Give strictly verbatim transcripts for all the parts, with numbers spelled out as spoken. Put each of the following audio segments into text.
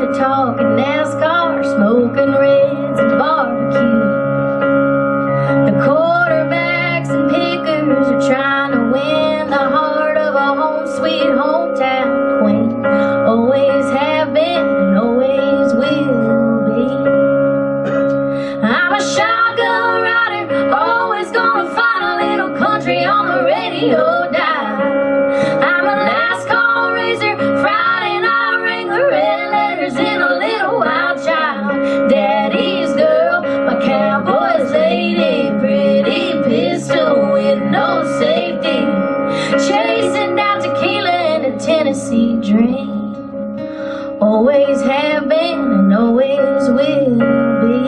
They're talking NASCAR, smoking reds and barbecue. The quarterbacks and pickers are trying to win the heart of a home sweet hometown queen. Always have been and always will be. I'm a shotgun rider, always gonna find a little country on the radio dial. I'm a last call raiser, Friday night wrangler, red letters in a little wild child. Daddy's girl, my cowboy's lady, pretty pistol with no safety, chasing down tequila and a Tennessee dream. Always have been and always will be.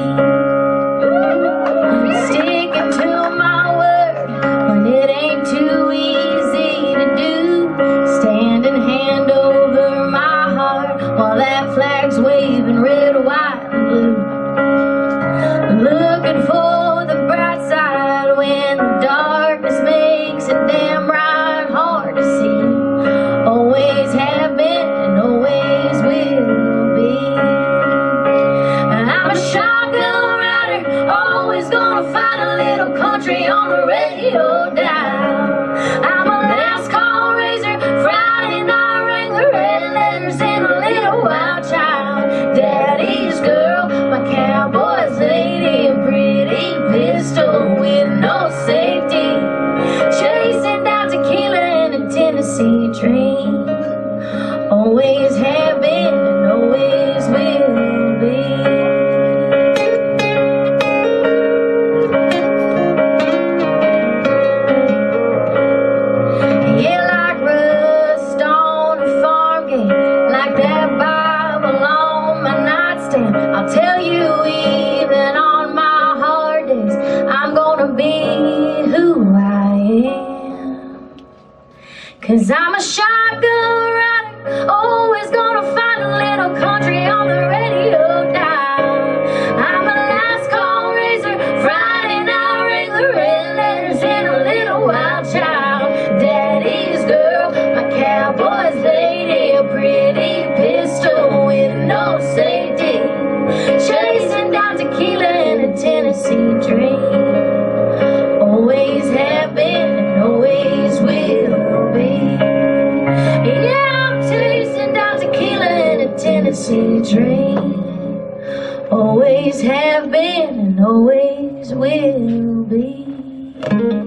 Sticking to my word when it ain't too easy to do. Standing hand over my heart while that flag's waving red, white, and blue. Looking for the bright side when the darkness makes it damn right hard to see. Always have been and always will be. I'm a shotgun rider, always gonna find a little country on the radio dial. I'm a last call raiser, Friday night wrangler, red letters in a little wild child. Daddy's girl, my cowboy's lady, a pretty pistol with no safety, chasing down tequila and a Tennessee dream. Always have been and always will be. Yeah, like rust on a farm gate, like that Bible on my nightstand. I'll tell you, even on my hard days, I'm gonna be who I am. 'Cause I'm a shotgun rider, always gonna find a little country on the radio dial. I'm a last call raiser, Friday night wrangler, red letters in a little wild child. Daddy's girl, my cowboy's lady, a pretty pistol with no safety, chasing down tequila and a Tennessee dream. Always have been and always will be. Yeah, I'm chasing down tequila and a Tennessee dream. Always have been and always will be.